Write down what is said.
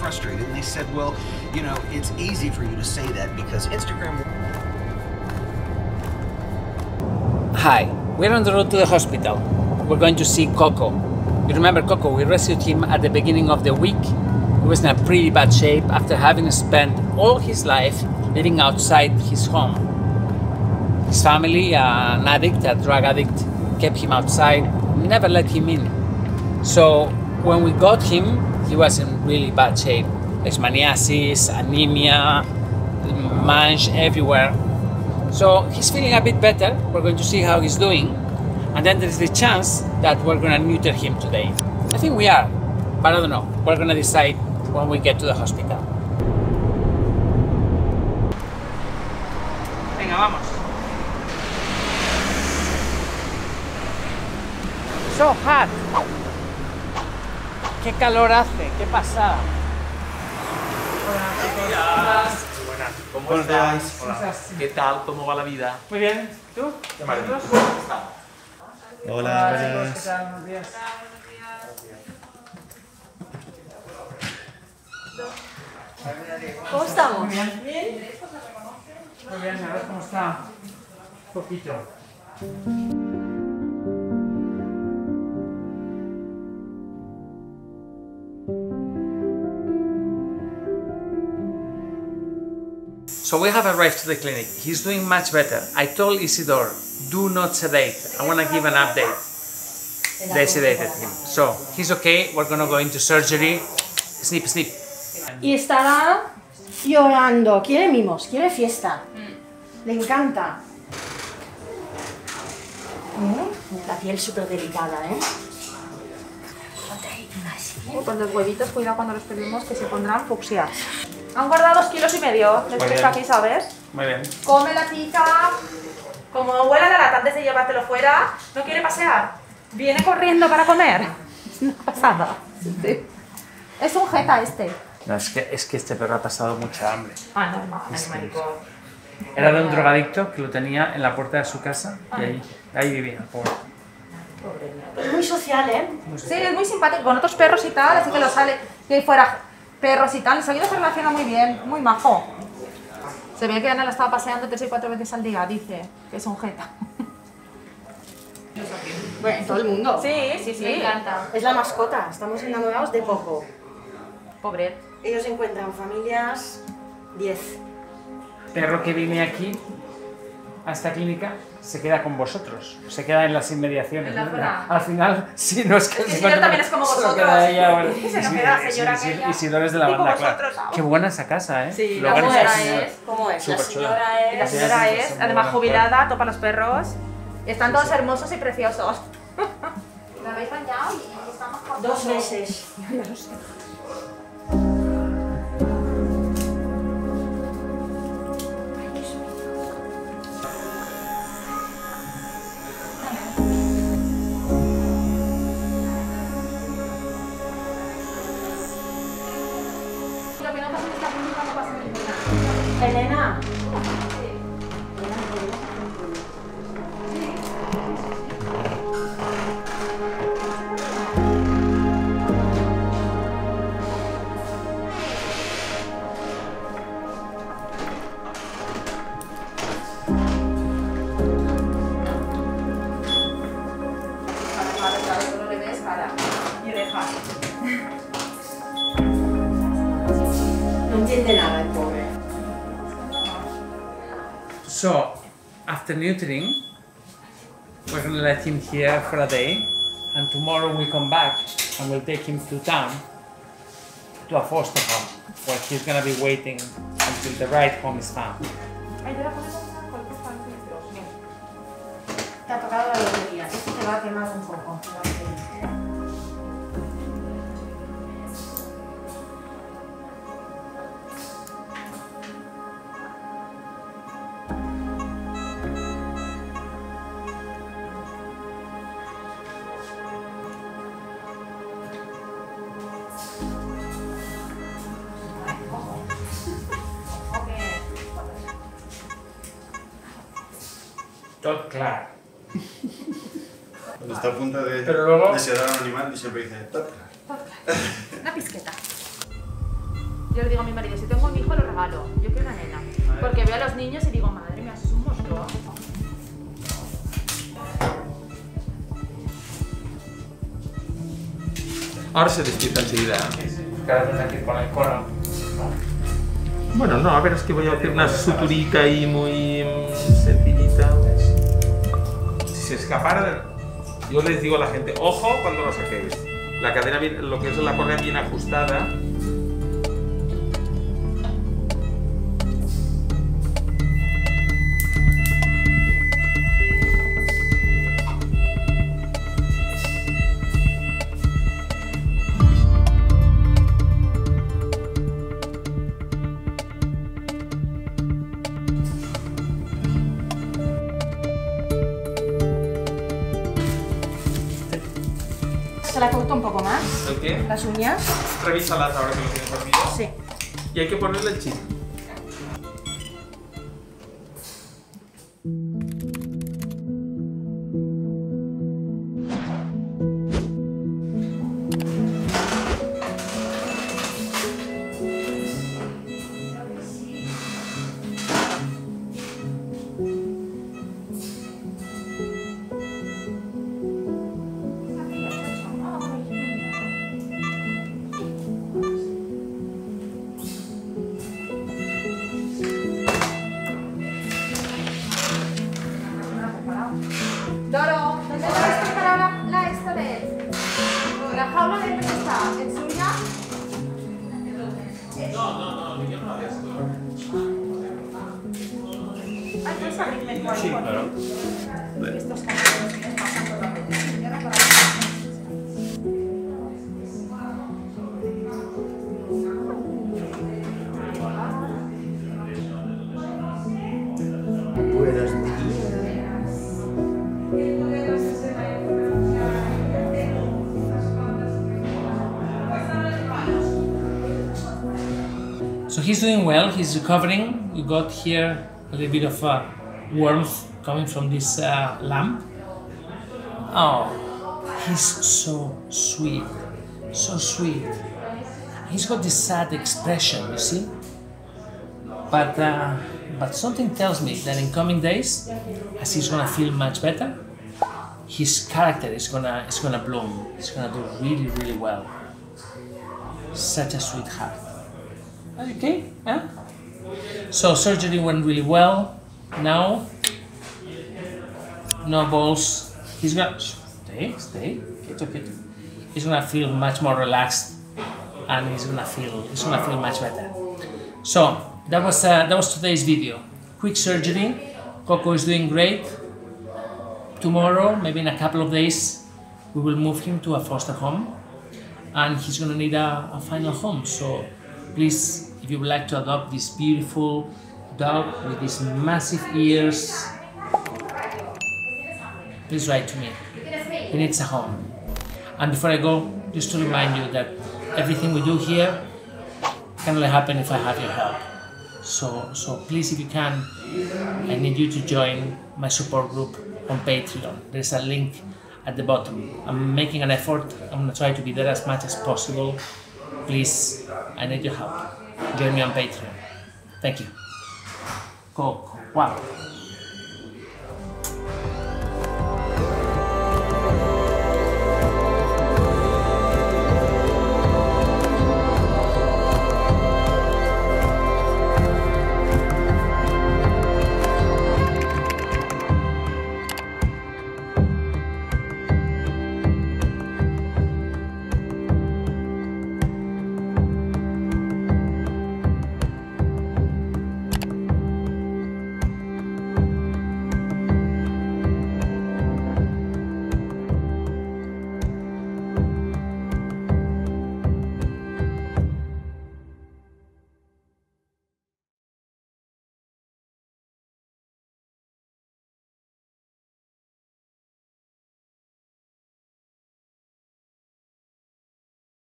frustrated, and they said, well, you know, it's easy for you to say that because Instagram... Hi, we're on the road to the hospital. We're going to see Coco. You remember Coco? We rescued him at the beginning of the week. He was in a pretty bad shape after having spent all his life living outside his home. His family, an addict, a drug addict, kept him outside, never let him in. So when we got him, he was in really bad shape. Leishmaniasis, anemia, mange everywhere. So he's feeling a bit better. We're going to see how he's doing. And then there's the chance that we're going to neuter him today. I think we are, but I don't know. We're going to decide when we get to the hospital. Venga, vamos. So hot. Qué calor hace, qué pasada. Hola, Buenas, ¿cómo estás? Hola. ¿Qué tal? ¿Cómo va la vida? muy bien, ¿tú? Qué maravilla. Hola, chicos, ¿qué tal? Buenos días. ¿Cómo estamos? Muy bien. Muy bien, a ver cómo está. Un poquito. So we have arrived to the clinic. He's doing much better. I told Isidore, do not sedate. I want to give an update. They sedated him. So he's okay. We're going to go into surgery. Snip, snip. Y estará llorando. Quiere mimos, quiere fiesta. Le encanta. La piel súper delicada, ¿eh? Con los huevitos, cuidado cuando los pedimos que se pondrán fucsias. Han guardado 2,5 kilos de Muy pesca bien. aquí, ¿sabes? Muy bien. Come la chica. Como huele la lata antes de llevártelo fuera, no quiere pasear. Viene corriendo para comer. Es una pasada. Sí. Es un jeta este. No, es que este perro ha pasado mucha hambre. Ah, normal, maricón. Era de un drogadicto que lo tenía en la puerta de su casa y ahí vivía, pobre. Es muy social, ¿eh? Sí, es muy simpático con otros perros y tal, así que lo sale que hay fuera perros y tal. Enseguida se relaciona muy bien, muy majo. Se ve que Ana la estaba paseando 3 y 4 veces al día, dice que es un jeta. Bueno, todo el mundo. Sí, sí, sí. Me encanta. Es la mascota. Estamos enamorados de Coco. Pobre. Ellos encuentran familias 10. Perro que viene aquí a esta clínica se queda con vosotros, se queda en las inmediaciones. En la ¿no? zona. Al final, si no es que El señor también es como se lo vosotros. queda ella, bueno. Se nos queda la señora aquella. Isidore es de la Tipo banda, vosotros. claro. Qué buena esa casa, ¿eh? Sí, Lo la organiza señora el señor. es. ¿Cómo es? La Superchula. señora Y la es... señora Sí, sí, es, son además buenas jubilada, topa los perros. Están todos hermosos y preciosos. La habéis bañado y estamos con 2 meses. Ya lo sé. Lo que no pasa en esta clínica no pasa en ninguna. Elena. Claro, tú no le ves cara y orejas. No entiende nada el pobre. So, after neutering, we're going to let him here for a day, and tomorrow we come back and we'll take him to town, to a foster home, where he's going to be waiting until the right home is found. Ay, te la pones a cualquier parte. Te ha tocado la lotería. Esto te va a quemar un poco. Tot clar. Cuando está a punto de, Pero luego- de sedar a un animal y siempre dice "Toc". Una pizqueta. Yo le digo a mi marido, si tengo un hijo lo regalo. Yo quiero una nena. Porque veo a los niños y digo, madre mía, eso es un monstruo. Ahora se despierta enseguida. Cada vez aquí con el cono. Bueno, no, a ver, es que voy a hacer una suturita ahí muy sencillita. Si se escapara, yo les digo a la gente, ojo cuando lo saquéis. La cadena, bien, lo que es la correa bien ajustada. Se la corto un poco más. ¿El qué? Las uñas. Revísalas ahora que lo tienes vacío. Sí. Y hay que ponerle el chip. Doro, ¿dónde está esto para la esta de él? ¿La jaula de él dónde está? ¿En suya? No, yo no hago esto. Ay, ¿puedes abrirme el Sí, claro. Estos cachorros que nos pasan por la petilla para... Buenos días. So he's doing well, he's recovering. We got here a little bit of warmth coming from this lamp. Oh, he's so sweet, so sweet. He's got this sad expression, you see? But something tells me that in coming days, as he's gonna feel much better, his character is gonna bloom. He's gonna do really, really well. Such a sweetheart. Are you okay? Huh? So surgery went really well. Now, no balls. He's gonna stay. Quieto. He's gonna feel much more relaxed, and he's gonna feel much better. So that was today's video. Quick surgery. Coco is doing great. Tomorrow, maybe in a couple of days, we will move him to a foster home, and he's gonna need a final home. So please, if you would like to adopt this beautiful dog with these massive ears, please write to me. He needs a home. And before I go, just to remind you that everything we do here can only happen if I have your help. So please, if you can, I need you to join my support group on Patreon. There's a link at the bottom. I'm making an effort. I'm gonna try to be there as much as possible. Please, I need your help. Join me on Patreon. Thank you. Coco. Wow.